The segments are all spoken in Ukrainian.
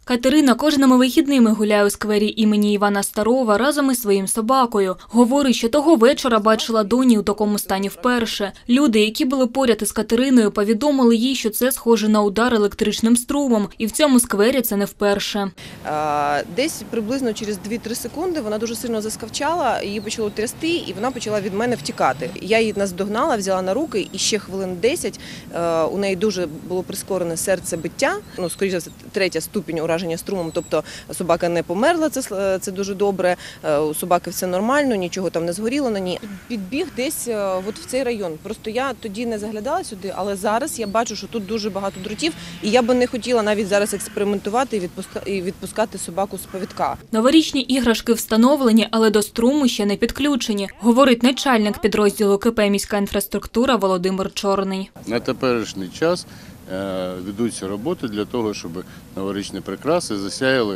Катерина кожними вихідними гуляє у сквері імені Івана Старова разом із своїм собакою. Говорить, що того вечора бачила доні у такому стані вперше. Люди, які були поряд із Катериною, повідомили їй, що це схоже на удар електричним струмом. І в цьому сквері це не вперше. Десь приблизно через 2-3 секунди вона дуже сильно заскавчала, її почало трясти, і вона почала від мене втікати. Я її наздогнала, взяла на руки, і ще хвилин 10 у неї дуже було прискорене серцебиття, скоріше, 3-я ступінь ураження струмом, тобто собака не померла, це дуже добре, у собаки все нормально, нічого там не згоріло на ній. Підбіг десь от в цей район. Просто я тоді не заглядала сюди, але зараз я бачу, що тут дуже багато дротів, і я би не хотіла навіть зараз експериментувати і відпускати собаку з повідка. Новорічні іграшки встановлені, але до струму ще не підключені, говорить начальник підрозділу КП «Міська інфраструктура» Володимир Чорний. На теперішній час ведуться роботи для того, щоб новорічні прикраси засяяли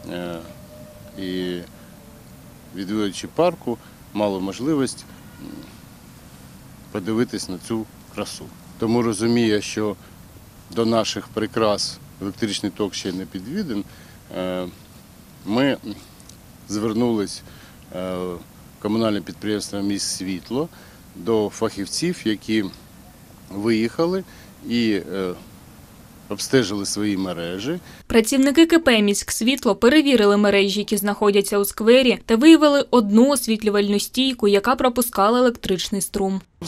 і відвідувачі парку мали можливість подивитись на цю красу. Тому розуміє, що до наших прикрас електричний ток ще не підведений, ми звернулись в комунальне підприємство «Міськсвітло» до фахівців, які виїхали і обстежили свої мережі. Працівники КП «Міськсвітло» перевірили мережі, які знаходяться у сквері, та виявили одну освітлювальну стійку, яка пропускала електричний струм. В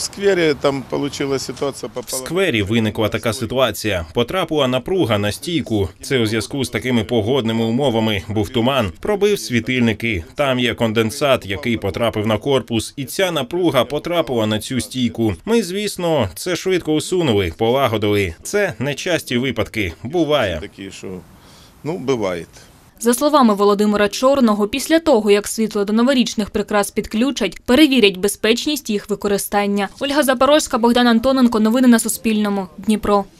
сквері виникла така ситуація. Потрапила напруга на стійку. Це у зв'язку з такими погодними умовами. Був туман, пробив світильники. Там є конденсат, який потрапив на корпус, і ця напруга потрапила на цю стійку. Ми, звісно, це швидко усунули, полагодили. Це нечасті випадки. Буває. Буває. За словами Володимира Чорного, після того, як світло до новорічних прикрас підключать, перевірять безпечність їх використання. Ольга Запорожська, Богдан Антоненко. Новини на Суспільному. Дніпро.